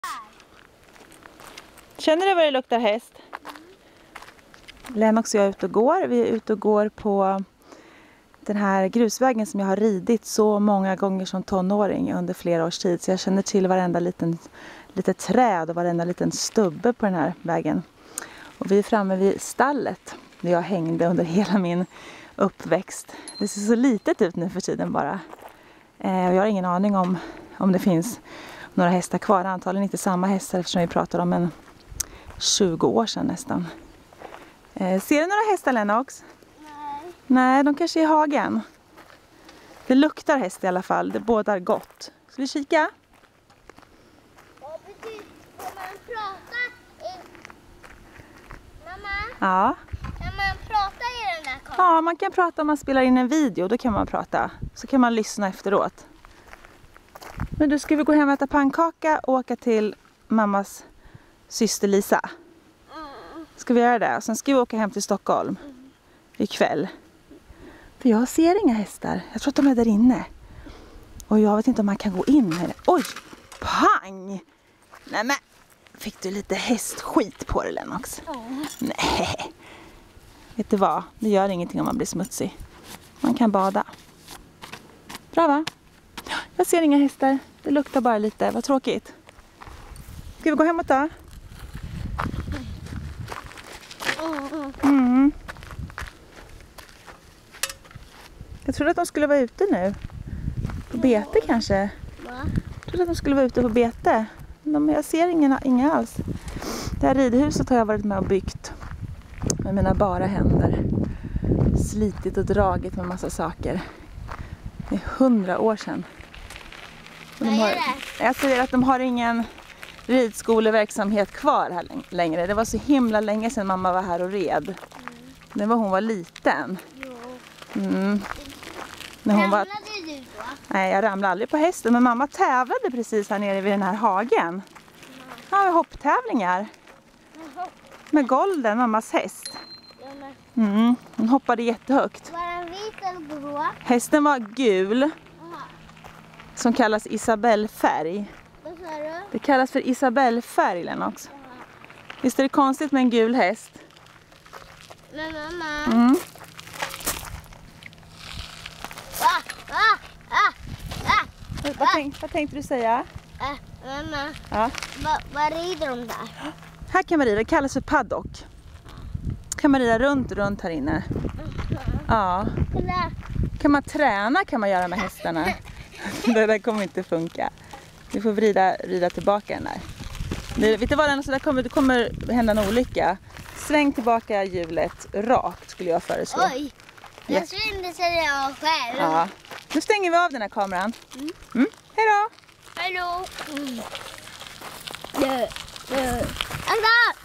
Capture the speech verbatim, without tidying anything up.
Känner du vad det luktar häst? Mm. Lennox och jag är ute och går. Vi är ute och går på den här grusvägen som jag har ridit så många gånger som tonåring under flera års tid. Så jag känner till varenda liten, liten träd och varenda liten stubbe på den här vägen. Och vi är framme vid stallet där jag hängde under hela min uppväxt. Det ser så litet ut nu för tiden bara. Eh, och jag har ingen aning om, om det finns några hästar kvar. Antagligen inte samma hästar eftersom vi pratar om en tjugo år sedan nästan. Eh, ser du några hästar, Lennox? Nej. Nej, de kanske är i hagen. Det luktar häst i alla fall. Det bådar gott. Ska vi kika? Vad betyder får man prata i... Mamma? Ja. Kan man prata i den där kameran? Ja, man kan prata om man spelar in en video. Då kan man prata. Så kan man lyssna efteråt. Men du, ska vi gå hem och äta pannkaka och åka till mammas syster Lisa? Mm. Ska vi göra det? Och sen ska vi åka hem till Stockholm Mm. ikväll. För jag ser inga hästar. Jag tror att de är där inne. Och jag vet inte om man kan gå in här. Oj! Pang! Nej men, fick du lite hästskit på det, Lennox? Mm. Nej. Vet du vad? Det gör ingenting om man blir smutsig. Man kan bada. Bra, va? Jag ser inga hästar. Det luktar bara lite. Vad tråkigt. Ska vi gå hemåt då? Mm. Jag trodde att de skulle vara ute nu. På bete kanske. Va? Jag trodde att de skulle vara ute på bete. Men jag ser inga, inga alls. Det här ridhuset har jag varit med och byggt. Med mina bara händer. Slitit och dragit med massa saker. Det är hundra år sedan. Och de Vad har, är det? jag ser att de har ingen ridskoleverksamhet kvar här längre. Det var så himla länge sedan mamma var här och red. Mm. Det var hon var liten. Jo. Mm. När hon var... Ramlade du då? Nej, jag ramlade aldrig på hästen. Men mamma tävlade precis här nere vid den här hagen. Ja, vi hopptävlingar. Med Golden, mammas häst. Ja, men Mm. Hon hoppade jättehögt. var den vit eller grå? Hästen var gul. Aha. Som kallas Isabellfärg. Vad sa du? Det kallas för Isabellfärg, Lennox. Aha. Visst är det konstigt med en gul häst? Men mamma. Mm. Ah, ah, ah, ah, Vad, vad, tänk, vad tänkte du säga? ah, mamma. Ja. Va, vad rider de där? Här kan man rida, det kallas för paddock. Kan man rida runt, runt här inne. Ja. Kolla. Kan man träna kan man göra med hästarna. Det där kommer inte funka. Vi får vrida, rida tillbaka den där. Det, vet du vad, den, så där kommer, det kommer hända en olycka. Sväng tillbaka hjulet rakt skulle jag föreslå. Oj, jag svängde sig jag själv. Ja. Nu stänger vi av den här kameran. Mm. Mm. Hej då! Hallå. Mm. Dö, dö. Alltså.